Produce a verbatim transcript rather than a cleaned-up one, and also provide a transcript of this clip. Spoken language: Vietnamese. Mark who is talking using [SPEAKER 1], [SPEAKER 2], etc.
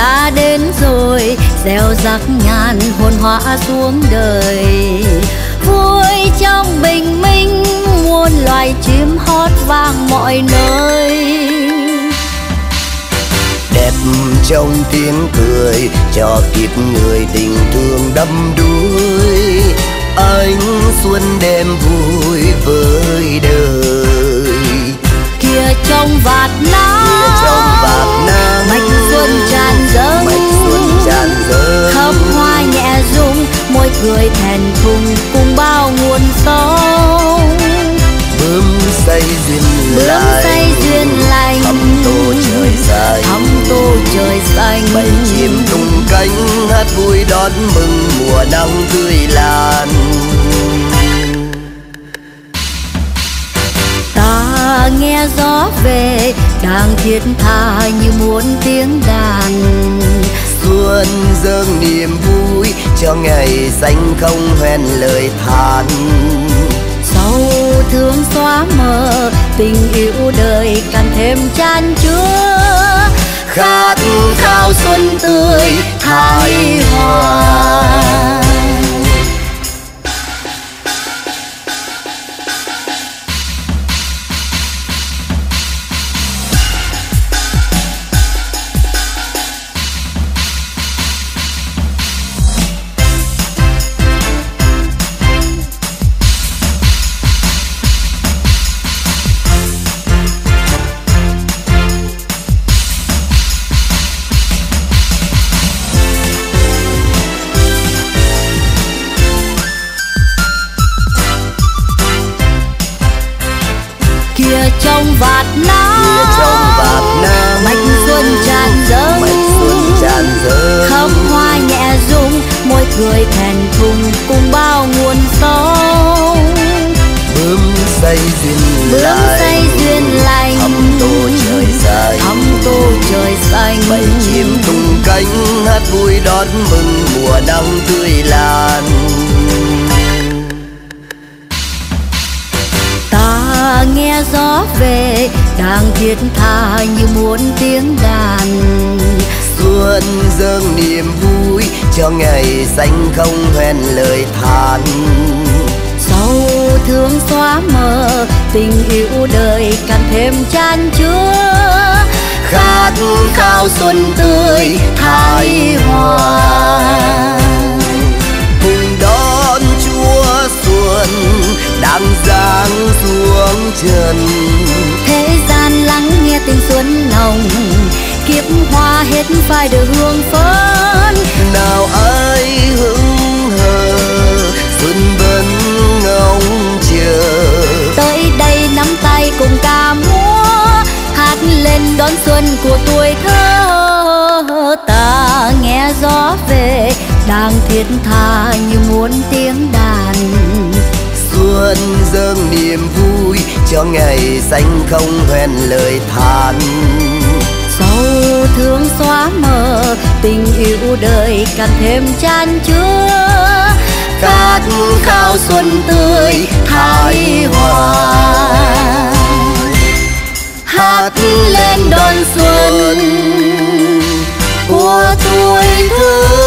[SPEAKER 1] đã đến rồi, gieo rắc ngàn hồn hoa xuống đời. Vui trong bình minh, muôn loài chim hót vang mọi nơi.
[SPEAKER 2] Đẹp trong tiếng cười, cho kiếp người tình thương đắm đuối. Ánh xuân đem vui với đời.
[SPEAKER 1] Kia trong vạt nắng,
[SPEAKER 2] Kia trong vạt nắng,
[SPEAKER 1] mạch xuân tràn dâng,
[SPEAKER 2] mạch xuân tràn dâng.
[SPEAKER 1] khóm hoa nhẹ rung, môi cười thẹn thùng cùng bao nguồn sống.
[SPEAKER 2] Bướm say duyên
[SPEAKER 1] Bướm
[SPEAKER 2] lành,
[SPEAKER 1] say duyên lành,
[SPEAKER 2] thắm tô trời xanh,
[SPEAKER 1] thắm tô trời xanh.
[SPEAKER 2] bầy chim tung cánh hát vui đón mừng mùa nắng tươi lan.
[SPEAKER 1] Ta nghe gió về, đang thiết tha như muôn tiếng đàn.
[SPEAKER 2] Xuân dâng niềm vui, cho ngày xanh không hoen lời than.
[SPEAKER 1] Sầu thương xóa mờ, tình yêu đời càng thêm chan chứa.
[SPEAKER 2] Khát khao xuân tươi thái hòa.
[SPEAKER 1] Kia trong vạt nắng,
[SPEAKER 2] Kia trong vạt nắng,
[SPEAKER 1] mạch xuân tràn dâng,
[SPEAKER 2] mạch xuân tràn dâng.
[SPEAKER 1] khóm hoa nhẹ rung, môi cười thẹn thùng cùng bao nguồn sống.
[SPEAKER 2] Bướm say duyên
[SPEAKER 1] Bướm
[SPEAKER 2] lành,
[SPEAKER 1] say duyên lành,
[SPEAKER 2] thắm tô trời xanh,
[SPEAKER 1] thắm tô trời xanh.
[SPEAKER 2] bầy chim tung cánh hát vui đón mừng mùa nắng tươi lan.
[SPEAKER 1] Ta nghe gió về, đang thiết tha như muôn tiếng đàn.
[SPEAKER 2] Xuân dâng niềm vui, cho ngày xanh không hoen lời than.
[SPEAKER 1] Sầu thương xóa mờ, tình yêu đời càng thêm chan chứa.
[SPEAKER 2] Khát khao xuân tươi thái hòa. Cùng đón Chúa xuân đang giáng xuống trần.
[SPEAKER 1] Thế gian lắng nghe tình xuân nồng, kiếp hoa hết phải được hương phấn.
[SPEAKER 2] Nào ai hững hờ, xuân vẫn ngóng chờ.
[SPEAKER 1] Tới đây nắm tay cùng ca múa, hát lên đón xuân của tuổi thơ. Ta nghe gió về, đang thiết tha như muôn tiếng đàn.
[SPEAKER 2] Xuân dâng niềm vui, cho ngày xanh không hoen lời than.
[SPEAKER 1] Sầu thương xóa mờ, tình yêu đời càng thêm chan chứa.
[SPEAKER 2] Khát khao xuân tươi thái hòa. Hát lên đón xuân của tuổi thơ.